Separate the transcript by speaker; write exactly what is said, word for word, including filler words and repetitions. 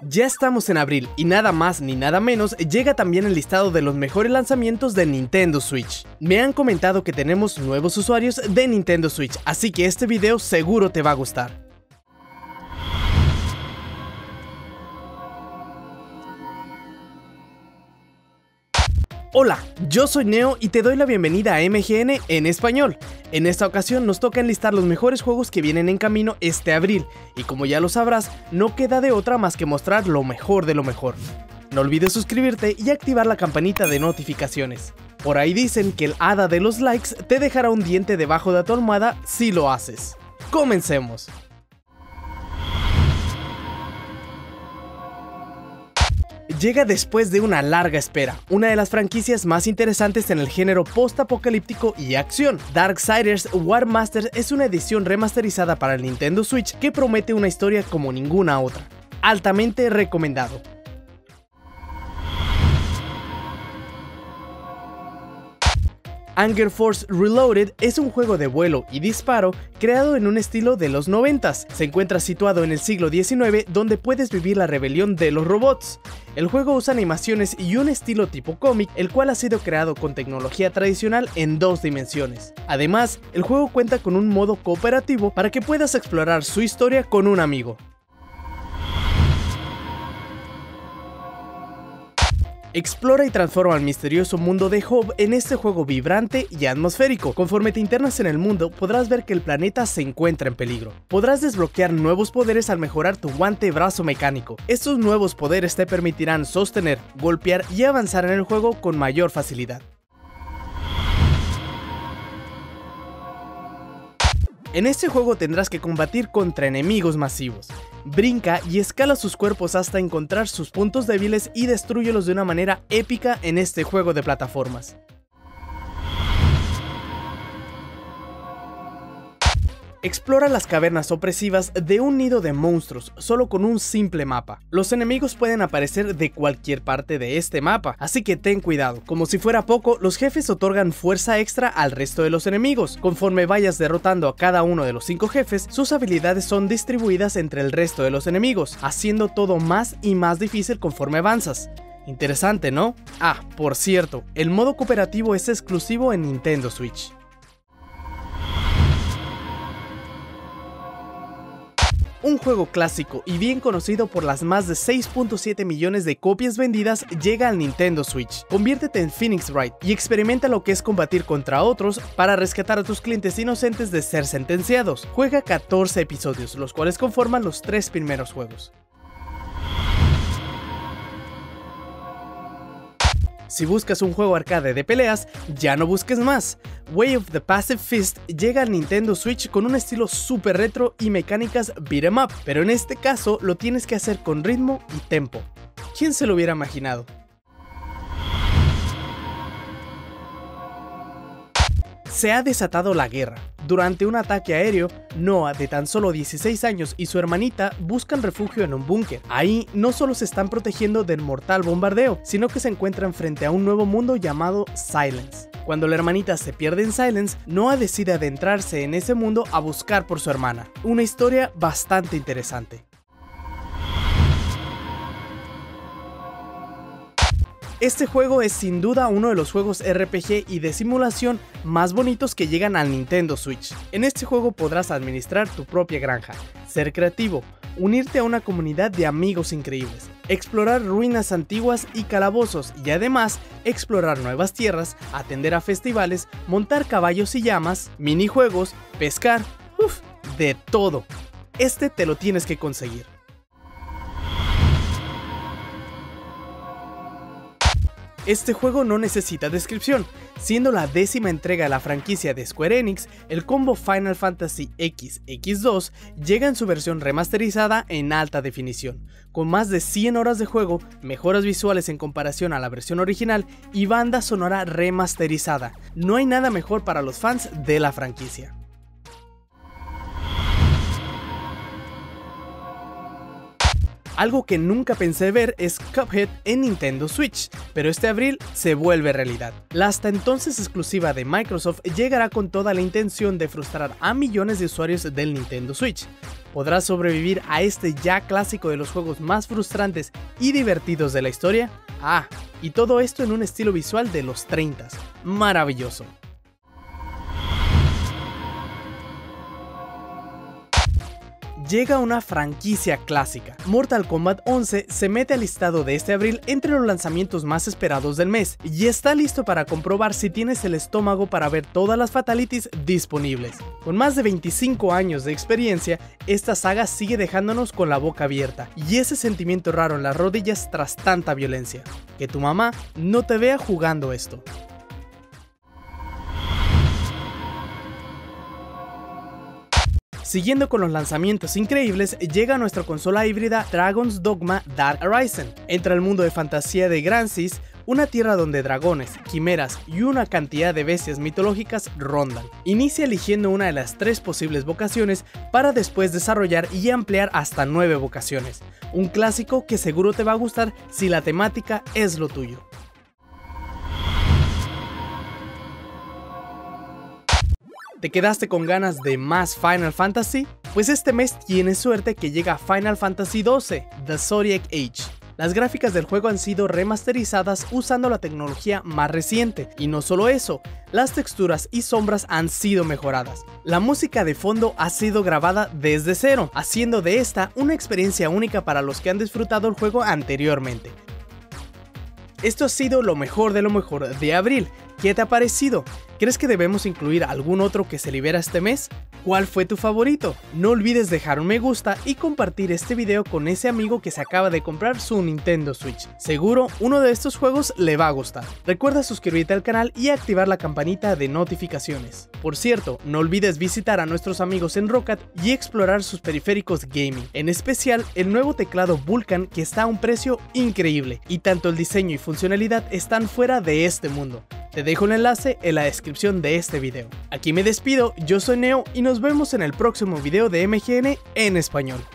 Speaker 1: Ya estamos en abril y nada más ni nada menos llega también el listado de los mejores lanzamientos de Nintendo Switch. Me han comentado que tenemos nuevos usuarios de Nintendo Switch, así que este video seguro te va a gustar. Hola, yo soy Neo y te doy la bienvenida a M G N en español. En esta ocasión nos toca enlistar los mejores juegos que vienen en camino este abril, y como ya lo sabrás, no queda de otra más que mostrar lo mejor de lo mejor. No olvides suscribirte y activar la campanita de notificaciones. Por ahí dicen que el hada de los likes te dejará un diente debajo de tu almohada si lo haces. ¡Comencemos! Llega después de una larga espera, una de las franquicias más interesantes en el género post-apocalíptico y acción. Darksiders War Masters es una edición remasterizada para el Nintendo Switch que promete una historia como ninguna otra. Altamente recomendado. Anger Force Reloaded es un juego de vuelo y disparo creado en un estilo de los noventas. Se encuentra situado en el siglo diecinueve, donde puedes vivir la rebelión de los robots. El juego usa animaciones y un estilo tipo cómic, el cual ha sido creado con tecnología tradicional en dos dimensiones. Además, el juego cuenta con un modo cooperativo para que puedas explorar su historia con un amigo. Explora y transforma el misterioso mundo de Hob en este juego vibrante y atmosférico. Conforme te internas en el mundo, podrás ver que el planeta se encuentra en peligro. Podrás desbloquear nuevos poderes al mejorar tu guante brazo mecánico. Estos nuevos poderes te permitirán sostener, golpear y avanzar en el juego con mayor facilidad. En este juego tendrás que combatir contra enemigos masivos. Brinca y escala sus cuerpos hasta encontrar sus puntos débiles y destrúyelos de una manera épica en este juego de plataformas. Explora las cavernas opresivas de un nido de monstruos solo con un simple mapa. Los enemigos pueden aparecer de cualquier parte de este mapa, así que ten cuidado. Como si fuera poco, los jefes otorgan fuerza extra al resto de los enemigos. Conforme vayas derrotando a cada uno de los cinco jefes, sus habilidades son distribuidas entre el resto de los enemigos, haciendo todo más y más difícil conforme avanzas. Interesante, ¿no? Ah, por cierto, el modo cooperativo es exclusivo en Nintendo Switch. Un juego clásico y bien conocido por las más de seis punto siete millones de copias vendidas llega al Nintendo Switch. Conviértete en Phoenix Wright y experimenta lo que es combatir contra otros para rescatar a tus clientes inocentes de ser sentenciados. Juega catorce episodios, los cuales conforman los tres primeros juegos. Si buscas un juego arcade de peleas, ya no busques más. Way of the Passive Fist llega al Nintendo Switch con un estilo super retro y mecánicas beat 'em up, pero en este caso lo tienes que hacer con ritmo y tempo. ¿Quién se lo hubiera imaginado? Se ha desatado la guerra. Durante un ataque aéreo, Noah, de tan solo dieciséis años, y su hermanita buscan refugio en un búnker. Ahí no solo se están protegiendo del mortal bombardeo, sino que se encuentran frente a un nuevo mundo llamado Silence. Cuando la hermanita se pierde en Silence, Noah decide adentrarse en ese mundo a buscar por su hermana. Una historia bastante interesante. Este juego es sin duda uno de los juegos R P G y de simulación más bonitos que llegan al Nintendo Switch. En este juego podrás administrar tu propia granja, ser creativo, unirte a una comunidad de amigos increíbles, explorar ruinas antiguas y calabozos y además explorar nuevas tierras, atender a festivales, montar caballos y llamas, minijuegos, pescar, uff, de todo. Este te lo tienes que conseguir. Este juego no necesita descripción, siendo la décima entrega de la franquicia de Square Enix. El combo Final Fantasy X X dos llega en su versión remasterizada en alta definición, con más de cien horas de juego, mejoras visuales en comparación a la versión original y banda sonora remasterizada. No hay nada mejor para los fans de la franquicia. Algo que nunca pensé ver es Cuphead en Nintendo Switch, pero este abril se vuelve realidad. La hasta entonces exclusiva de Microsoft llegará con toda la intención de frustrar a millones de usuarios del Nintendo Switch. ¿Podrás sobrevivir a este ya clásico de los juegos más frustrantes y divertidos de la historia? Ah, y todo esto en un estilo visual de los treinta. Maravilloso. Llega una franquicia clásica. Mortal Kombat once se mete al listado de este abril entre los lanzamientos más esperados del mes y está listo para comprobar si tienes el estómago para ver todas las fatalities disponibles. Con más de veinticinco años de experiencia, esta saga sigue dejándonos con la boca abierta y ese sentimiento raro en las rodillas tras tanta violencia. Que tu mamá no te vea jugando esto. Siguiendo con los lanzamientos increíbles, llega a nuestra consola híbrida Dragon's Dogma Dark Arisen. Entra al mundo de fantasía de Gransys, una tierra donde dragones, quimeras y una cantidad de bestias mitológicas rondan. Inicia eligiendo una de las tres posibles vocaciones para después desarrollar y ampliar hasta nueve vocaciones. Un clásico que seguro te va a gustar si la temática es lo tuyo. ¿Te quedaste con ganas de más Final Fantasy? Pues este mes tienes suerte que llega Final Fantasy doce, The Zodiac Age. Las gráficas del juego han sido remasterizadas usando la tecnología más reciente, y no solo eso, las texturas y sombras han sido mejoradas. La música de fondo ha sido grabada desde cero, haciendo de esta una experiencia única para los que han disfrutado el juego anteriormente. Esto ha sido lo mejor de lo mejor de abril. ¿Qué te ha parecido? ¿Crees que debemos incluir algún otro que se libera este mes? ¿Cuál fue tu favorito? No olvides dejar un me gusta y compartir este video con ese amigo que se acaba de comprar su Nintendo Switch. Seguro uno de estos juegos le va a gustar. Recuerda suscribirte al canal y activar la campanita de notificaciones. Por cierto, no olvides visitar a nuestros amigos en Roccat y explorar sus periféricos gaming, en especial el nuevo teclado Vulcan que está a un precio increíble, y tanto el diseño y funcionalidad están fuera de este mundo. Te dejo el enlace en la descripción de este video. Aquí me despido, yo soy Neo y nos vemos en el próximo video de M G N en español.